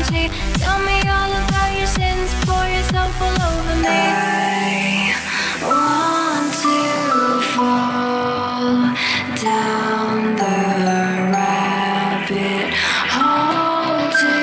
empty. Tell me all about your sins, pour yourself all over me. I want to fall down the rabbit hole to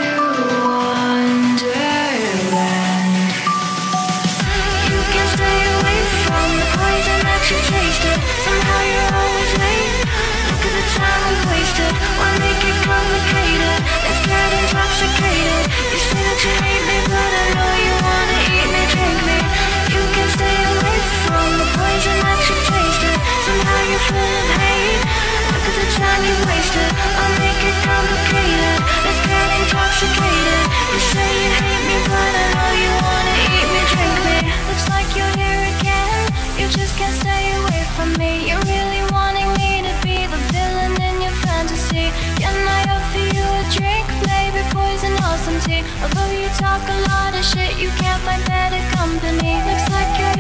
Wonderland. You can stay away from the poison that you tasted. Somehow you're always late. Look at the time we wasted. Why make it complicated? Let's get intoxicated. You say that you hate me, but I know you wanna eat me, drink me. You can stay away from the poison that you tasted. Somehow you're full of hate. Look at the time you wasted. I'll make it complicated. Let's get intoxicated. You say you hate me, but I know you wanna eat me, drink me. Looks like you're here again. You just can't stay away from me. You're really wanting me to be the villain in your fantasy. Can I offer you a drink? Maybe poison or some tea. Although you talk a lot of shit, you can't find better company. Looks like you're